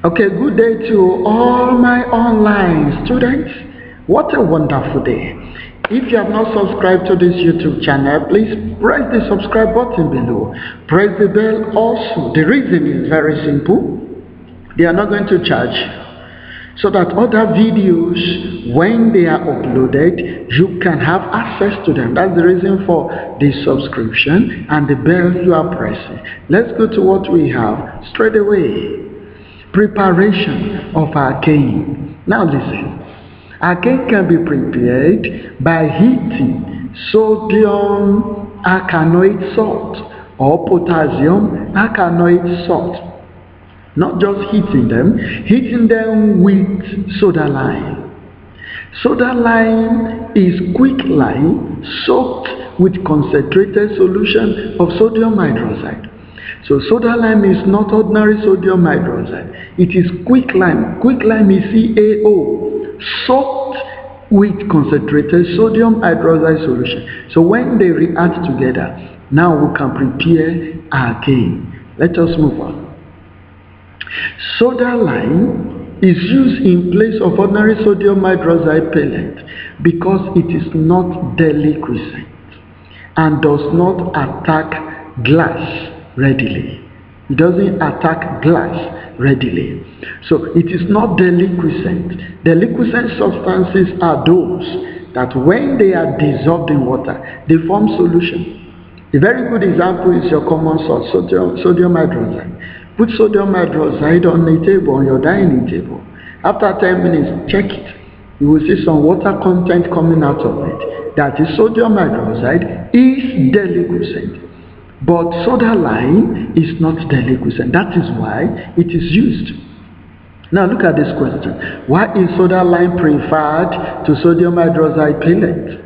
Okay, good day to all my online students. What a wonderful day. If you have not subscribed to this YouTube channel, please press the subscribe button below. Press the bell also. The reason is very simple. They are not going to charge, so that other videos, when they are uploaded, you can have access to them. That's the reason for the subscription and the bell you are pressing. Let's go to what we have straight away. Preparation of arcane. Now listen. Arcane can be prepared by heating sodium arcanoid salt or potassium arcanoid salt. Not just heating them with soda lime. Soda lime is quicklime soaked with concentrated solution of sodium hydroxide. So soda lime is not ordinary sodium hydroxide. It is quicklime. Quicklime is CaO, soaked with concentrated sodium hydroxide solution. So when they react together, now we can prepare arcane. Let us move on. Soda lime is used in place of ordinary sodium hydroxide pellet because it is not deliquescent and does not attack glass readily. It doesn't attack glass readily. So it is not deliquescent. Deliquescent substances are those that when they are dissolved in water, they form solution. A very good example is your common salt, sodium hydroxide. Put sodium hydroxide on a table, on your dining table. After 10 minutes, check it. You will see some water content coming out of it. That is sodium hydroxide is deliquescent. But soda lime is not deliquescent. That is why it is used. Now look at this question. Why is soda lime preferred to sodium hydroxide pellet?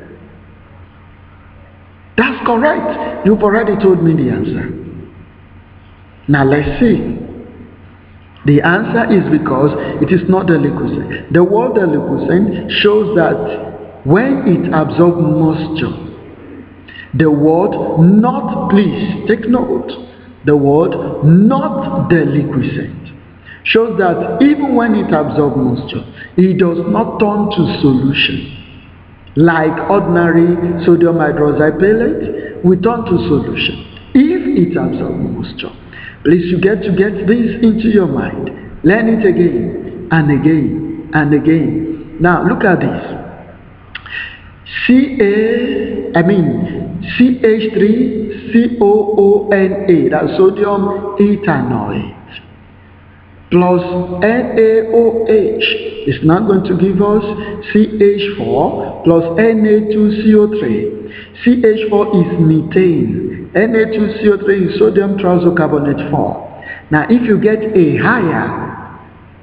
That's correct. You've already told me the answer. Now let's see. The answer is because it is not deliquescent. The word deliquescent shows that when it absorbs moisture, the word not, please take note, the word not deliquescent shows that even when it absorbs moisture, it does not turn to solution. Like ordinary sodium hydroxide pellet, we turn to solution if it absorbs moisture. Please, you get to get this into your mind. Learn it again and again and again. Now look at this. CH3COONA, that's sodium ethanoate, plus NaOH is not going to give us CH4 plus Na2CO3. CH4 is methane. Na2CO3 is sodium thiocarbonate 4. Now if you get a higher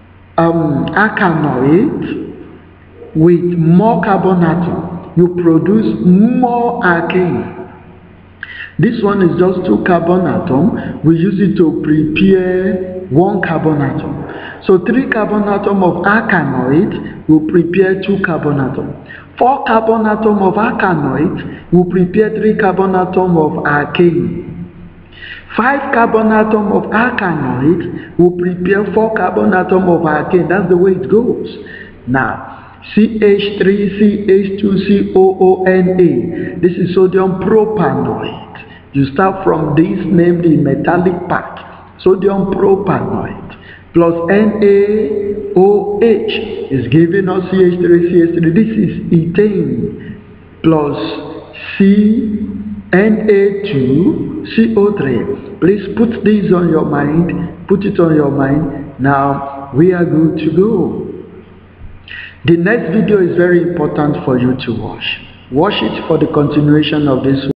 arcanoid with more carbon atom, you produce more arcane. This one is just 2 carbon atom. We use it to prepare 1 carbon atom. So 3 carbon atom of arcanoid will prepare 2 carbon atom. 4 carbon atom of arcanoid will prepare 3 carbon atom of arcane. 5 carbon atom of arcanoid will prepare 4 carbon atom of arcane. That's the way it goes. Now CH3CH2COONA, this is sodium propanoid. You start from this, name the metallic part, sodium propanoid, plus NaOH is giving us CH3CH3. This is ethane plus Na2CO3. Please put this on your mind. Put it on your mind. Now we are good to go. The next video is very important for you to watch. Watch it for the continuation of this